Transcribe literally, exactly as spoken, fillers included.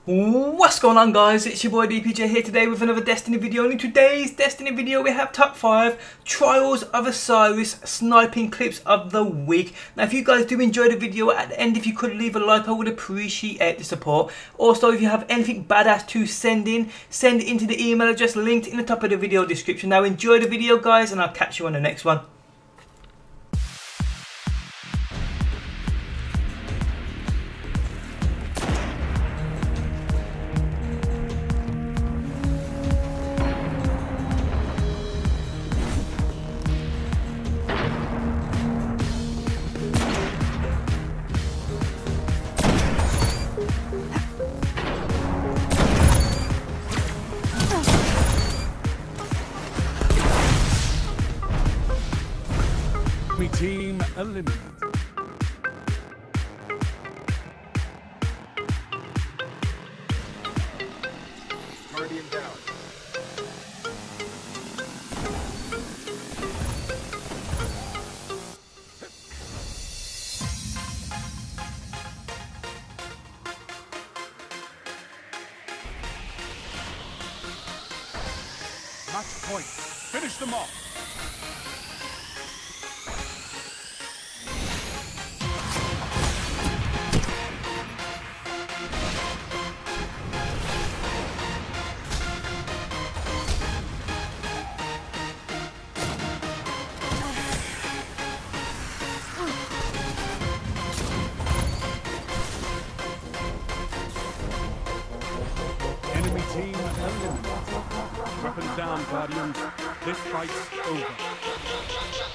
What's going on, guys? It's your boy D P J here today with another Destiny video, and in today's Destiny video we have top five Trials of Osiris sniping clips of the week. Now if you guys do enjoy the video, at the end if you could leave a like, I would appreciate the support. Also, if you have anything badass to send in, send it into the email address linked in the top of the video description. Now enjoy the video, guys, and I'll catch you on the next one. Team eliminated. Guardian down. Match point. Finish them off. Enemy team eliminated. Weapons down, Guardians. This fight's over.